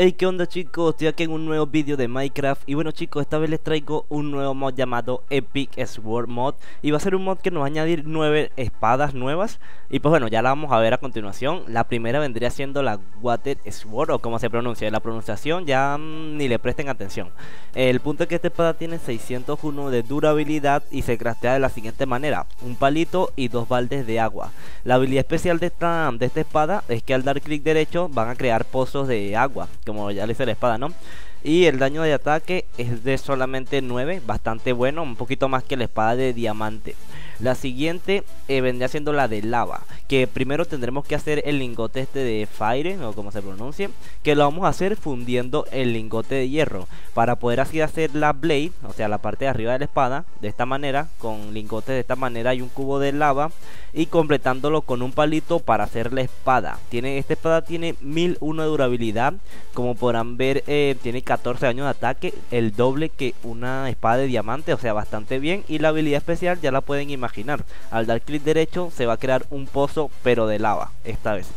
Hey, ¿qué onda, chicos? Estoy aquí en un nuevo vídeo de Minecraft. Y bueno, chicos, esta vez les traigo un nuevo mod llamado Epic Sword Mod. Y va a ser un mod que nos va a añadir 9 espadas nuevas. Y pues bueno, ya la vamos a ver a continuación. La primera vendría siendo la Water Sword, o como se pronuncia. La pronunciación ya ni le presten atención. El punto es que esta espada tiene 601 de durabilidad y se craftea de la siguiente manera: un palito y 2 baldes de agua. La habilidad especial de esta espada es que al dar clic derecho van a crear pozos de agua, como ya le hice la espada, ¿no? Y el daño de ataque es de solamente 9, bastante bueno, un poquito más que la espada de diamante. La siguiente vendría siendo la de lava, que primero tendremos que hacer el lingote este de fire, o como se pronuncie, que lo vamos a hacer fundiendo el lingote de hierro, para poder así hacer la blade, o sea la parte de arriba de la espada, de esta manera, con lingotes de esta manera y un cubo de lava, y completándolo con un palito para hacer la espada. Esta espada tiene 1001 de durabilidad, como podrán ver, tiene 14 daños de ataque, el doble que una espada de diamante, o sea bastante bien. Y la habilidad especial ya la pueden imaginar: al dar clic derecho se va a crear un pozo, pero de lava esta vez.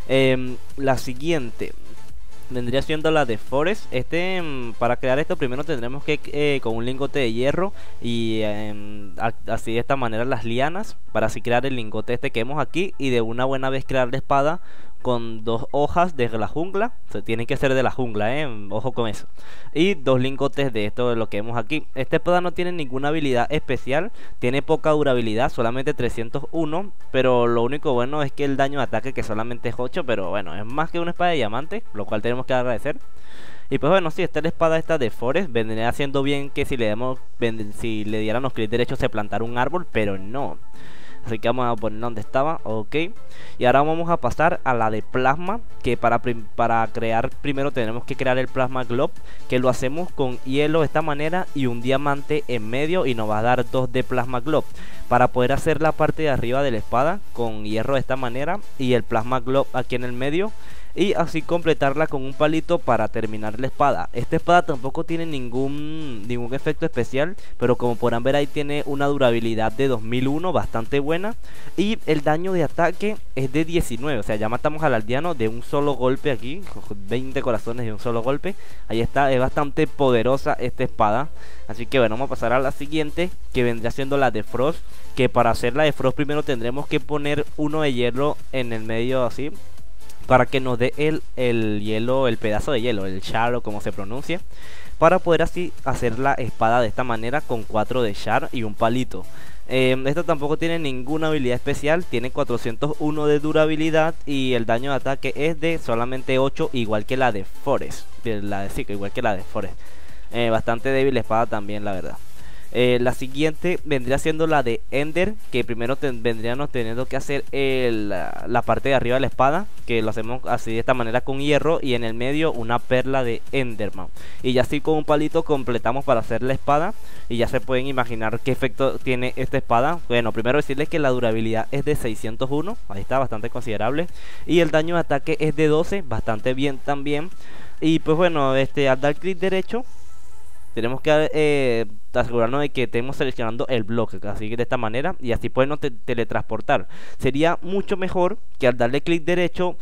La siguiente vendría siendo la de Forest. Para crear esto primero tendremos que con un lingote de hierro y así de esta manera las lianas, para así crear el lingote este que vemos aquí, y de una buena vez crear la espada con 2 hojas de la jungla. O sea, tienen que ser de la jungla, ojo con eso. Y 2 lingotes de esto, de lo que vemos aquí. Esta espada no tiene ninguna habilidad especial, tiene poca durabilidad, solamente 301. Pero lo único bueno es que el daño de ataque, que solamente es 8, pero bueno, es más que una espada de diamante, lo cual tenemos que agradecer. Y pues bueno, sí, esta es la espada esta de Forest. Vendría haciendo bien que si le diéramos clic derecho se plantara un árbol, pero no. Así que vamos a poner donde estaba, ok. Y ahora vamos a pasar a la de plasma, que para crear primero tenemos que crear el plasma globe, que lo hacemos con hielo de esta manera y un diamante en medio, y nos va a dar 2 de plasma globe. Para poder hacer la parte de arriba de la espada con hierro de esta manera y el plasma globe aquí en el medio, y así completarla con un palito para terminar la espada. Esta espada tampoco tiene ningún efecto especial, pero como podrán ver ahí tiene una durabilidad de 2001 bastante buena, y el daño de ataque es de 19, o sea ya matamos al aldeano de un solo golpe aquí, 20 corazones de un solo golpe. Ahí está, es bastante poderosa esta espada. Así que bueno, vamos a pasar a la siguiente, que vendría siendo la de Frost, que para hacer la de Frost primero tendremos que poner uno de hielo en el medio así, para que nos dé el hielo, el pedazo de hielo, el shard o como se pronuncie, para poder así hacer la espada de esta manera con 4 de shard y un palito. Esto tampoco tiene ninguna habilidad especial, tiene 401 de durabilidad y el daño de ataque es de solamente 8, igual que la de Forest, igual que la de Forest. Bastante débil la espada también, la verdad. La siguiente vendría siendo la de Ender, que primero vendríamos teniendo que hacer la parte de arriba de la espada, que lo hacemos así de esta manera con hierro, y en el medio una perla de Enderman. Y ya así con un palito completamos para hacer la espada, y ya se pueden imaginar qué efecto tiene esta espada. Bueno, primero decirles que la durabilidad es de 601, ahí está, bastante considerable, y el daño de ataque es de 12, bastante bien también. Y pues bueno, al dar clic derecho tenemos que asegurarnos de que estemos seleccionando el bloque, así de esta manera, y así podemos teletransportar. Sería mucho mejor que al darle clic derecho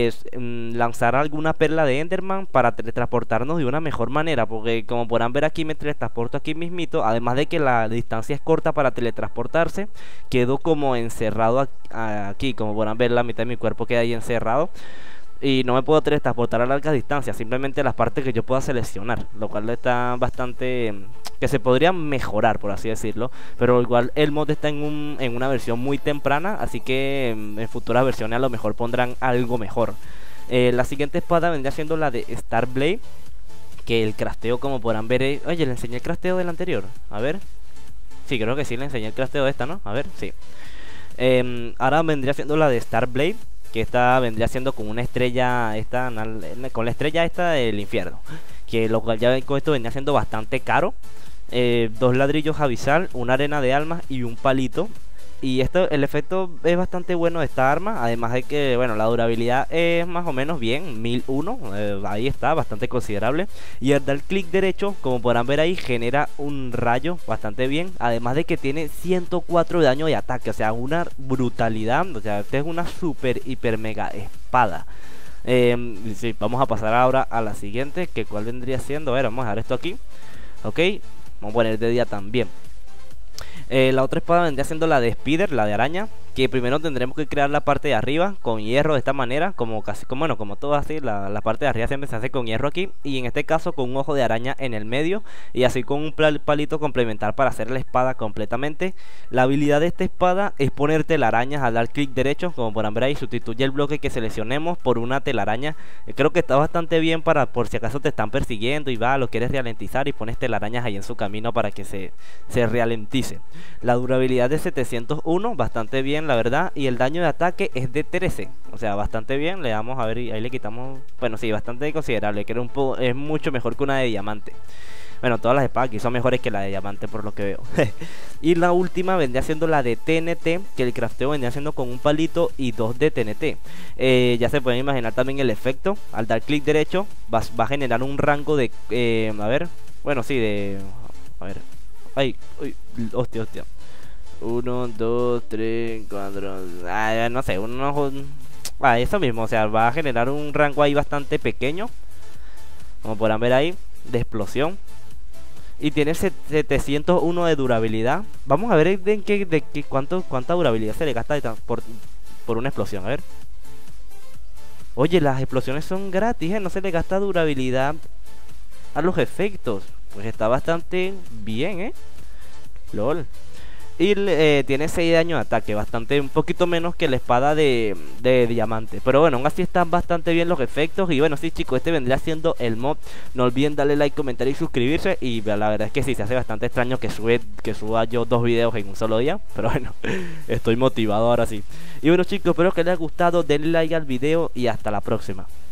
lanzar alguna perla de Enderman para teletransportarnos de una mejor manera, porque como podrán ver aquí me teletransporto aquí mismito. Además de que la distancia es corta para teletransportarse, quedo como encerrado aquí, como podrán ver la mitad de mi cuerpo queda ahí encerrado. Y no me puedo teletransportar a largas distancias, simplemente las partes que yo pueda seleccionar, lo cual está bastante que se podría mejorar, por así decirlo. Pero igual el mod está en una versión muy temprana, así que en futuras versiones a lo mejor pondrán algo mejor. La siguiente espada vendría siendo la de Star Blade, que el crafteo, como podrán ver, oye, le enseñé el crafteo del anterior, a ver. Sí, creo que sí le enseñé el crafteo de esta, ¿no? A ver, sí. Ahora vendría siendo la de Star Blade, que esta vendría siendo con una estrella, con la estrella esta del infierno, que lo cual ya con esto venía siendo bastante caro. 2 ladrillos avisal, una arena de almas y un palito. Y el efecto es bastante bueno de esta arma, además de que, bueno, la durabilidad es más o menos bien, 1001, ahí está, bastante considerable. Y al dar clic derecho, como podrán ver ahí, genera un rayo bastante bien, además de que tiene 104 de daño de ataque, o sea, una brutalidad. O sea, esta es una super, hiper, mega espada. Sí, vamos a pasar ahora a la siguiente, que cuál vendría siendo. A ver, vamos a dejar esto aquí. Ok, vamos a poner de día también. La otra espada vendría siendo la de Spider, la de araña, que primero tendremos que crear la parte de arriba con hierro de esta manera, como casi como, bueno, como todo así, la parte de arriba siempre se hace con hierro aquí, y en este caso con un ojo de araña en el medio, y así con un palito complementar para hacer la espada completamente. La habilidad de esta espada es poner telarañas al dar clic derecho, como podrán ver ahí, sustituye el bloque que seleccionemos por una telaraña. Creo que está bastante bien para por si acaso te están persiguiendo y lo quieres ralentizar, y pones telarañas ahí en su camino para que se ralentice. La durabilidad de 701, bastante bien la verdad, y el daño de ataque es de 13, o sea, bastante bien. Le damos a ver y ahí le quitamos, bueno, sí, bastante considerable, que era es mucho mejor que una de diamante. Bueno, todas las espadas aquí son mejores que la de diamante por lo que veo. Y la última vendría siendo la de TNT, que el crafteo vendría siendo con un palito y 2 de TNT. Ya se pueden imaginar también el efecto. Al dar clic derecho va a generar un rango de, a ver, bueno, sí, de, a ver, ay, uy, hostia. 1, 2, 3, 4, no sé, eso mismo, o sea, va a generar un rango ahí bastante pequeño, como podrán ver ahí, de explosión. Y tiene 701 de durabilidad. Vamos a ver cuánta durabilidad se le gasta por una explosión, a ver. Oye, las explosiones son gratis, no se le gasta durabilidad a los efectos. Pues está bastante bien, LOL. Y tiene 6 de daño de ataque, un poquito menos que la espada de diamante. Pero bueno, aún así están bastante bien los efectos. Y bueno, sí chicos, este vendría siendo el mod. No olviden darle like, comentar y suscribirse. Y la verdad es que sí, se hace bastante extraño que suba yo 2 videos en un solo día. Pero bueno, estoy motivado ahora sí. Y bueno chicos, espero que les haya gustado, denle like al video y hasta la próxima.